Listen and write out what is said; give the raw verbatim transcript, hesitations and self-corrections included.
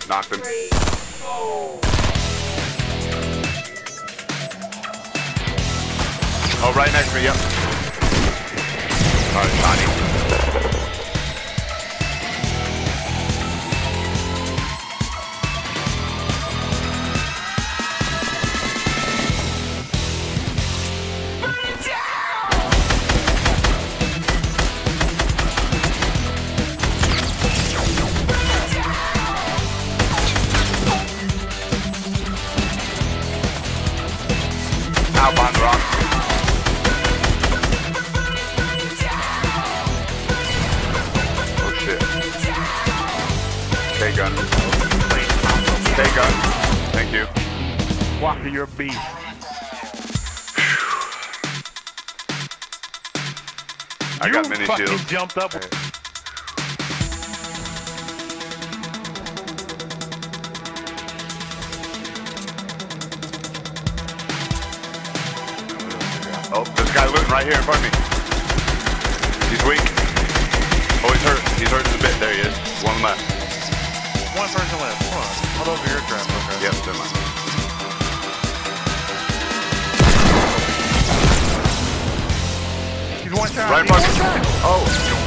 Knocked him. Oh, right next to me, yep. Alright, Johnny. Out behind the rock. Oh shit. Take gun. Take gun. Thank you. Walker, you're a beast. I got mini fucking shields. Jumped up. Hey. Oh, this guy looting right here in front of me. He's weak. Oh, he's hurt. He's hurt a bit. There he is. One left. One person left. Come on. Hold over your trap. Okay. Yep, never mind. He's one shot. Right in He's front of one me. shot. Oh.